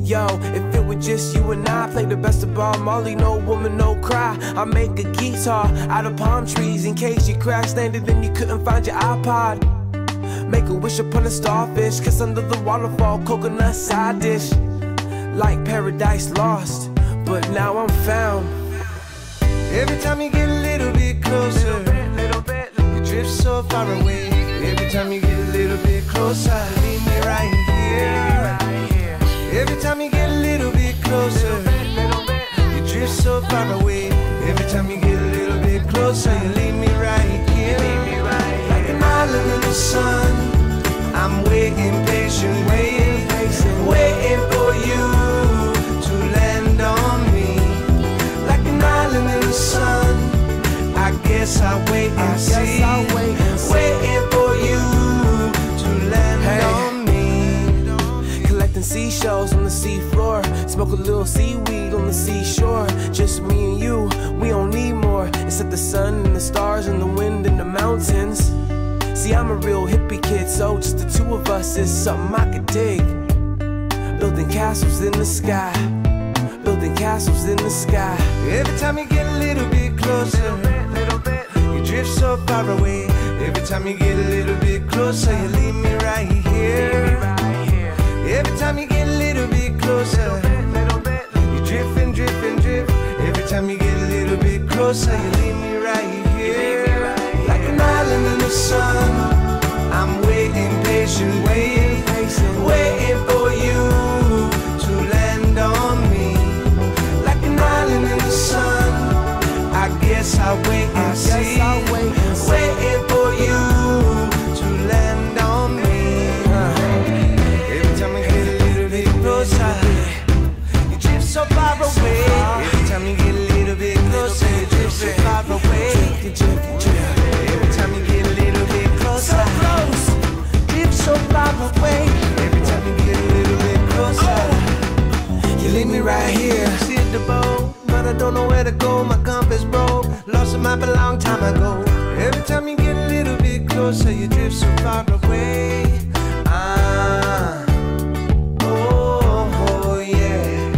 Yo, if it were just you and I, play the best of Bob Marley, no woman, no cry. I make a guitar out of palm trees in case you crash landed and you couldn't find your iPod. Make a wish upon a starfish, kiss under the waterfall, coconut side dish. Like Paradise Lost, but now I'm found. Every time you get a little bit closer, you drift so far away. Every time you get a little bit closer, leave me right here. Every time you get a little bit closer, you drift so far away. Every time you get a little bit closer, you leave me right here. Like an island in the sun, I'm waiting, patient, waiting for you to land on me. Like an island in the sun, I guess I'll wait and see. Waiting for you to land on me. Collecting seashells on the seafloor, smoke a little seaweed on the seashore. Just me and you, we don't need more except the sun and the stars and the wind and the mountains. See, I'm a real hippie kid, so just the two of us is something I could dig. Building castles in the sky, building castles in the sky. Every time you get a little bit closer, you drift so far away. Every time you get a little bit closer, you leave me right here. Every time you get a little bit closer, you drift and drift and drift. Every time you get a little bit closer, you leave me right here. Like an island in the sun, I'm waiting, patient, waiting for you to land on me. Like an island in the sun, I guess I'll wait and see. Waiting for you to land on me. Every time I get a little bit closer, you drift so far away. Every time you get a little bit closer, you drift so far away. Every time you get a little bit closer, so close, drift so far away. Every time you get a little bit closer, you leave me right here. See the boat, but I don't know where to go. My compass broke, lost a map a long time ago. Every time you get a little bit closer, you drift so far away. Oh yeah.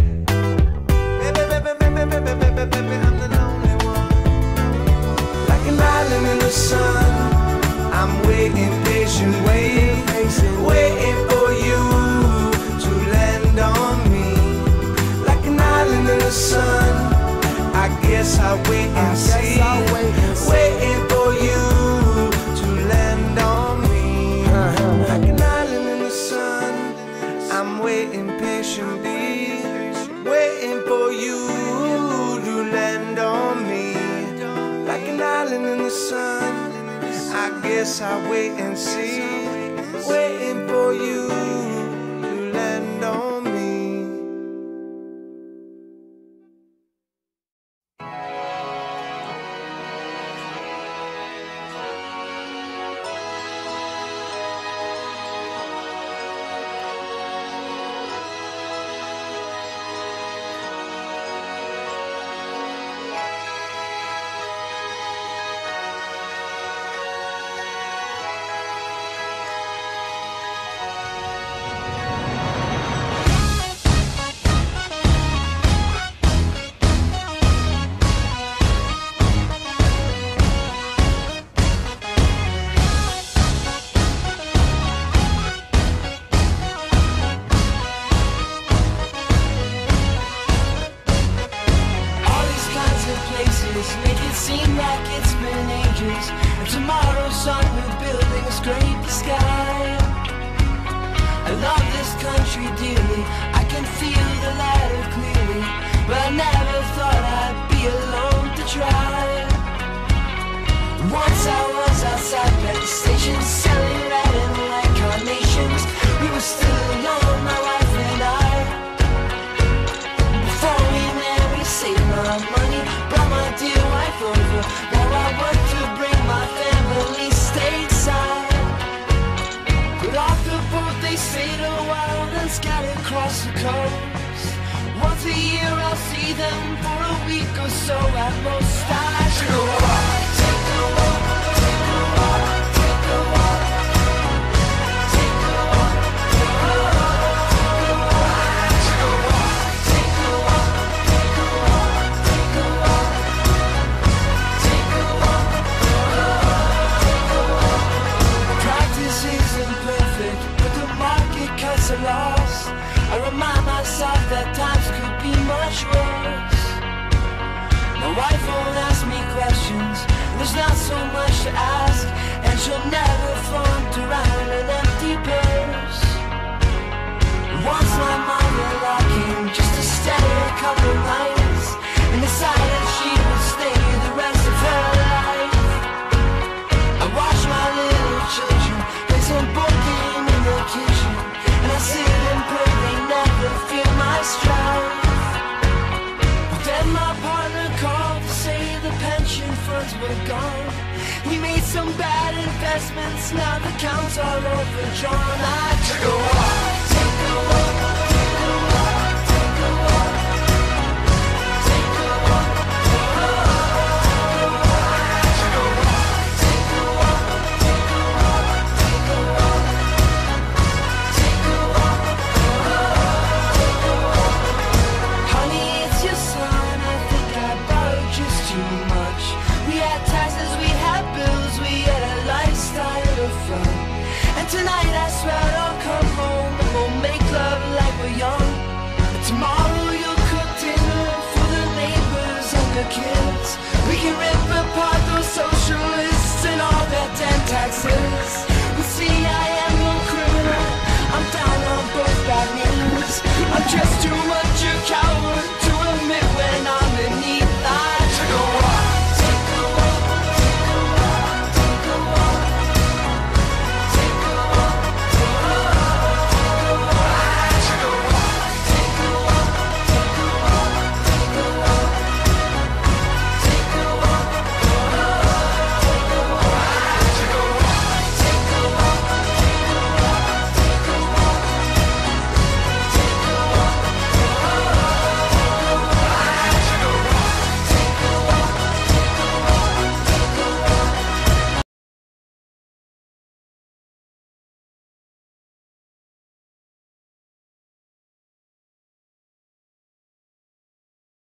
Baby, I'm the lonely one. Like an island in the sun, I'm waiting, patient, waiting for you to land on me. Like an island in the sun, I guess I'll wait and see. Waiting for you to land on me. Like an island in the sun, I'm waiting patiently, waiting for you to land on me. Like an island in the sun, I guess I'll wait and see. Waiting for you to land on me. Make it seem like it's been ages, and tomorrow's sun we're building will scrape the sky. I love this country dearly, I can feel the ladder clearly, but I never thought I'd be alone to try. Once I was outside at the station selling red and white carnations. We were still alone, my wife and I. Before we met we saved my money, brought my dear wife over. Now I work to bring my family stateside. But off the boat they stayed a while, then scattered across the coast. Once a year I'll see them for a week or so at most. I should go walk, take a walk, take a walk, take a walk, take a walk, take a walk, take a walk. I should go walk. that times could be much worse. My wife won't ask me questions, there's not so much to ask, and she'll never flaunt around an empty purse. Once my mother came just to stay a couple nights and decided she would stay the rest of her life. I watch my little children play some board game in the kitchen, and I sit and pray they never feel my strife. But then my partner called to say the pension funds were gone. We made some bad investments, now the accounts are overdrawn. I took a walk, take a walk, take a walk, take a walk, take a walk, take a walk, take a walk, take a walk, take a walk, take a walk, take a walk, take a walk. Honey, it's your son, I think I borrowed just too much. We had taxes, we had bills, we had a lifestyle of fun. And tonight I swear I'll come home and we'll make love like we're young. And tomorrow you'll cook dinner for the neighbors and the kids. We can rip apart those socialists and all their damn taxes.